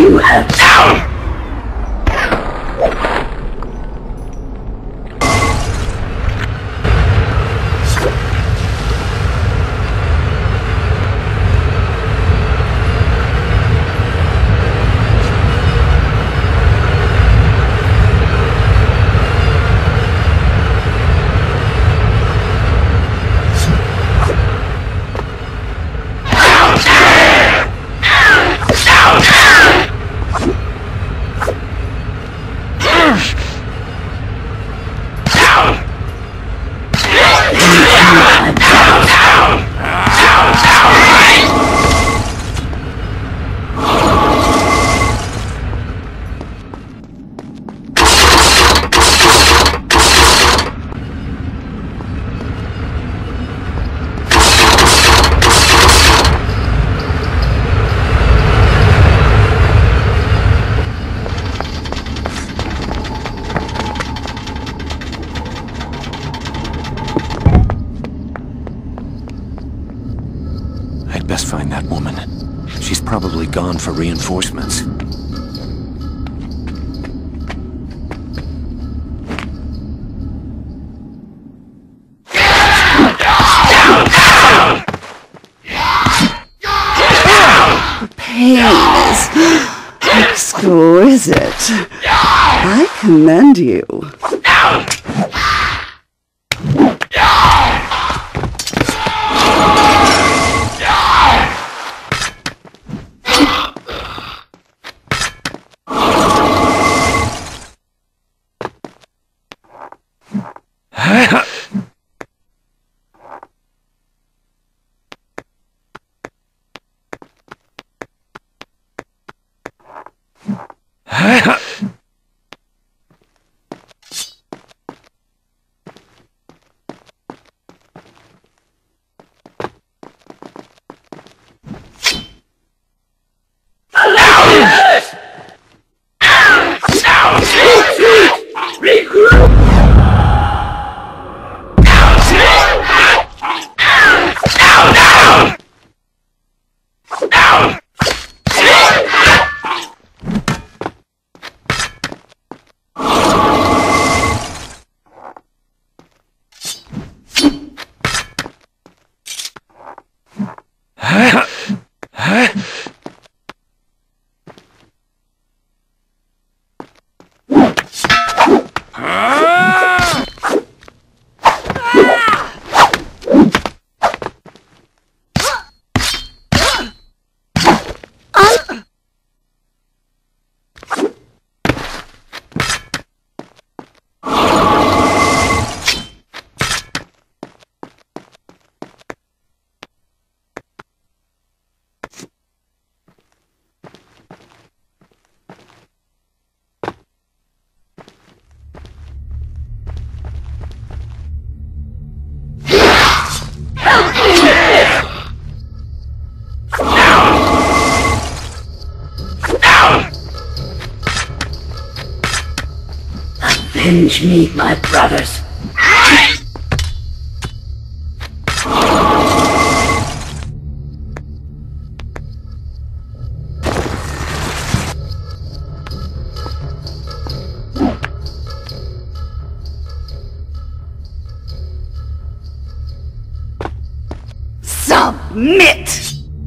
You have down! Best find that woman. She's probably gone for reinforcements. The pain is exquisite. I commend you. Avenge me, my brothers. Submit!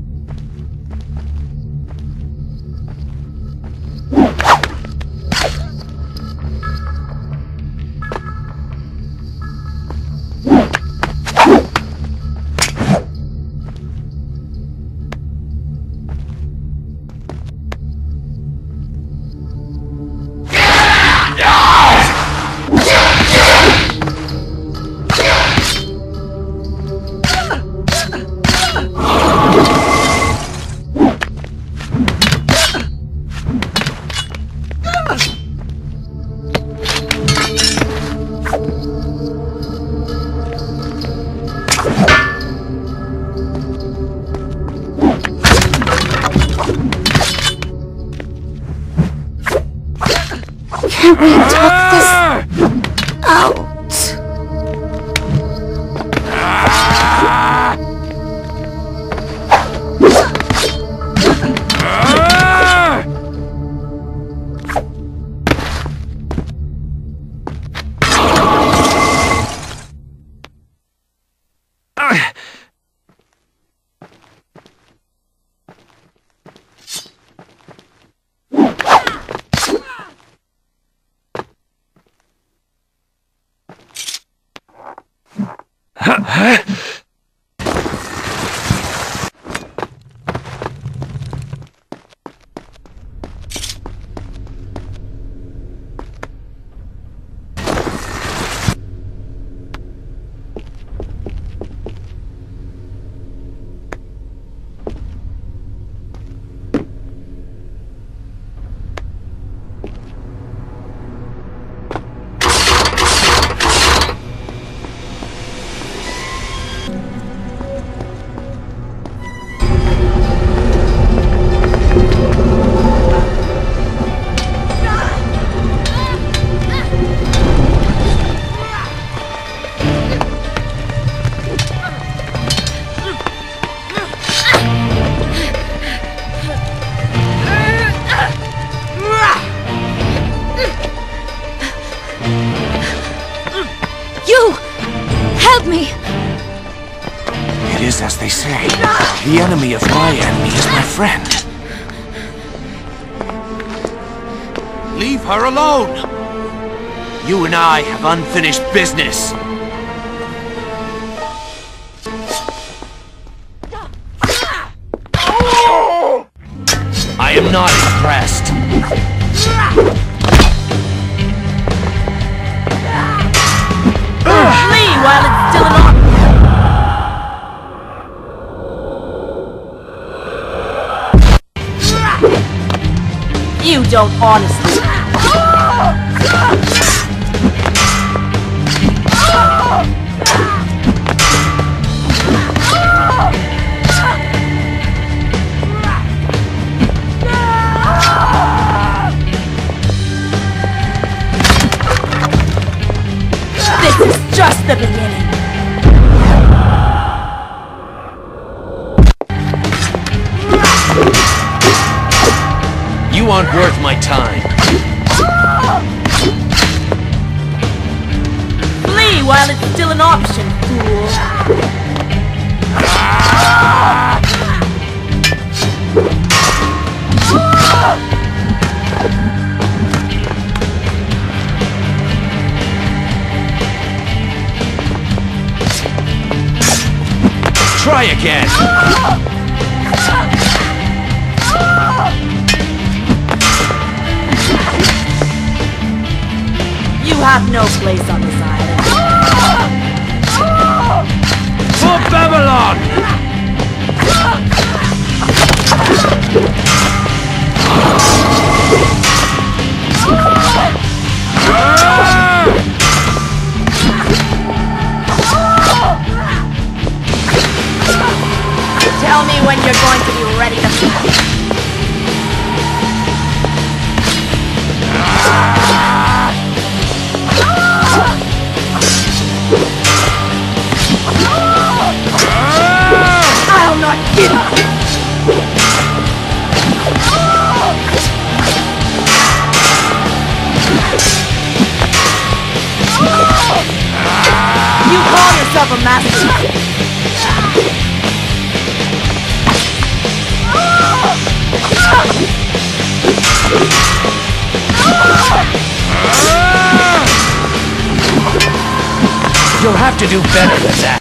Can't we talk this out? It is as they say. The enemy of my enemy is my friend. Leave her alone! You and I have unfinished business. I am not impressed. Flee while it's still an option. You don't honestly. This is just the beginning. You aren't worth my time. Flee while it's still an option, fool. Try again. You have no place on this island. For Babylon! Tell me when you're going to be ready to fight. I'll not give up! You call yourself a master? You'll have to do better than that.